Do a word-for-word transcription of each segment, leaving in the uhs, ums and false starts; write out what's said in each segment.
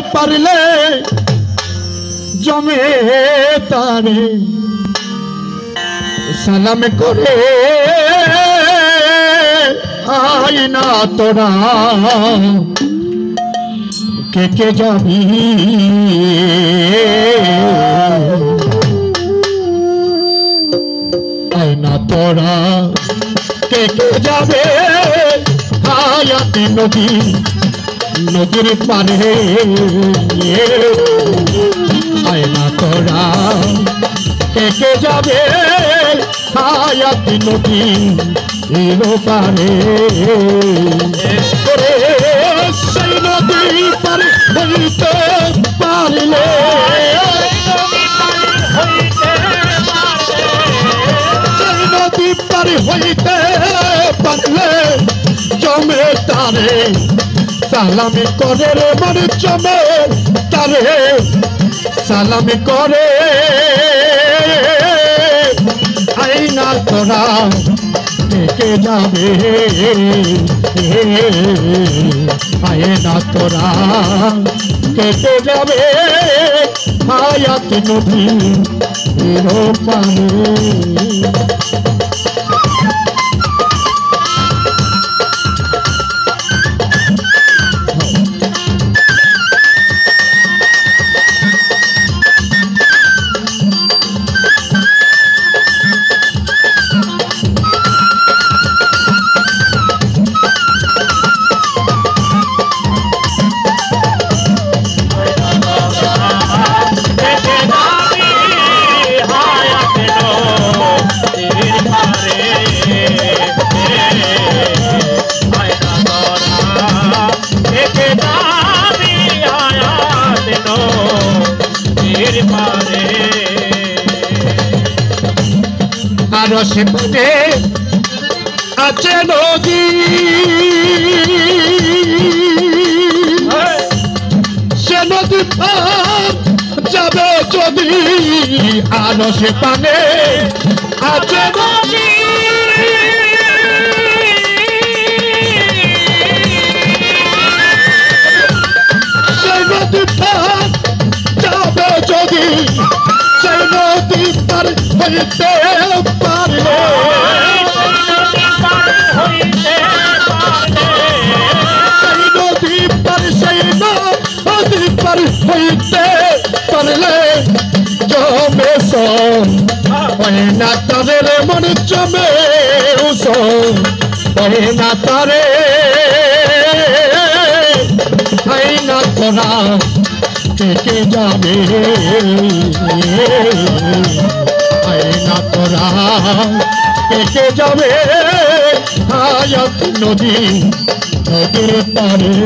পারলে জমে তারে সালাম করে আয় না তোরা কে কে যাবি আয় না তোরা কে কে যাবে হায়াতে নদী নদীর পারে আয় না তোরা কে কে যাবে হায়াতে নদী পারে সেই নদী পারে হইতে পারলে সেই নদী পারে হইতে পারলে জমে তারে সালামি করে রে মানে জমে তারে সালামি করে আইনা তোরা কে যাবে আয় না তোরা কে কে যাবে হায়াত নদী পারে আরো সেখানে আছে নদী সে নদী যাবে যদি আরো সেখানে আছে নদী সে নদী যাবে যদি সেই নদী পার হইতে পারলে সেই নদী পার সেই নদী পার হইতে পারলে জমে সন ওই না তাদের মন জমে উসন ওই না তারে আই না তোরা কে কে যাবে আয় না তোরা কে কে যাবে হায়াত নদী নদীর পারে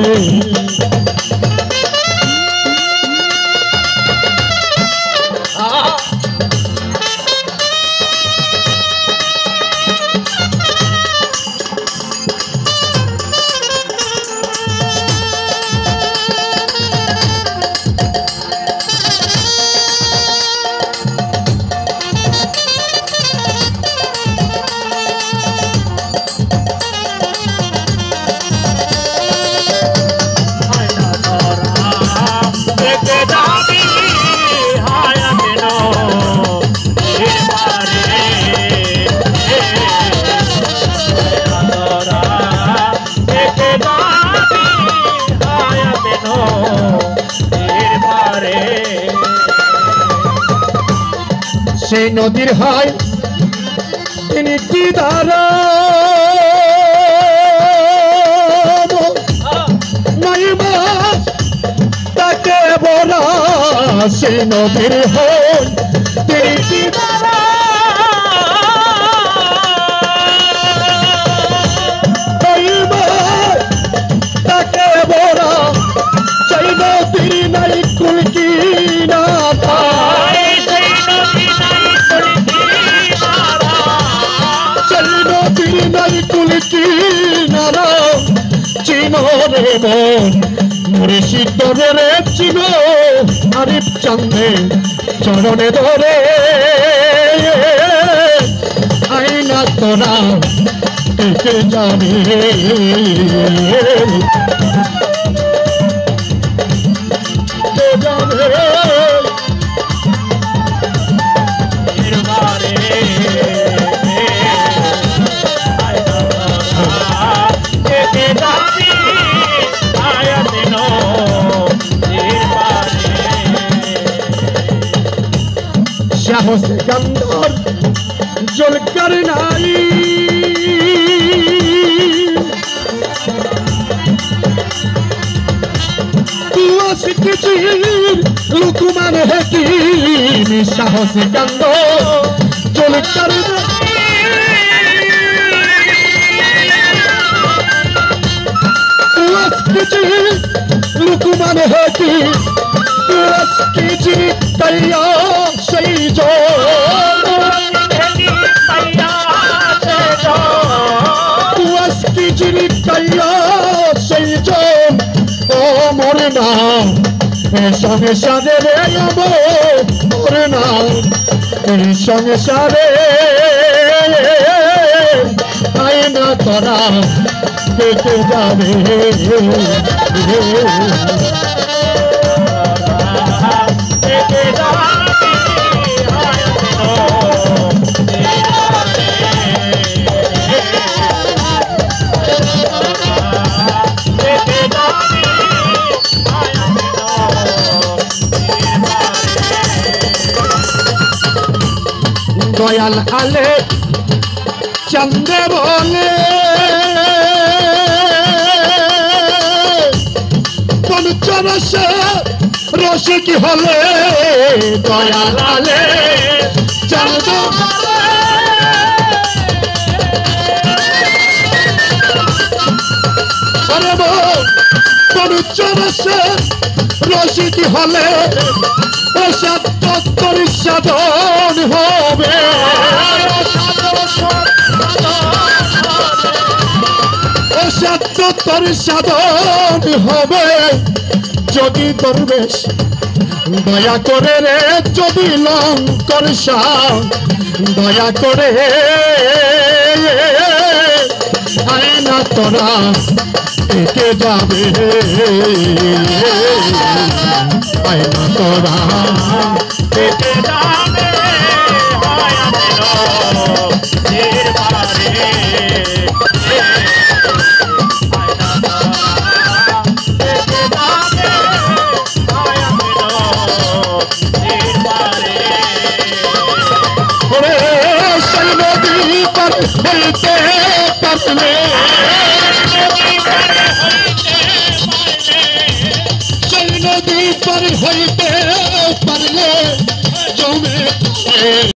সেই নদীর হয় তিনটি ধারা নাইবা তাকে বলা সেই নদীর হয় তিনটি ধারা নাইবা তাকে বলা সেই নদীর নাই কুলকি না চিনো রে মন মুর্শিদ রে চিনো আরিফ চন্দে চরণে ধরে আইনা তোরা কে যাবে সাহস গন্ধর জলকার নাই লুকুমান হেকি সাহস গন্ধ জলকার লুকুমান হেকি कीजिए तैयार सही जो कीजिए तैयार सही जो ओ मोरे नाम संगे सारे रे मोरे नाम संगे सारे आए ना तोरा देखे जावे দয়াল আলে চন্দ্রে বলে পঞ্চরসে রসিক হলে দয়াল আলে চন্দ্র পঞ্চরসে রসিক হলে সত্তর সাধন হবে সত্তর সাধন হবে যদি দরবেশ দয়া করে রে যদি লঙ্কর শাহ দয়া করে আয় না তোরা একে যাবে আয় না তোরা একে যাবে নদী पर होते परले जो में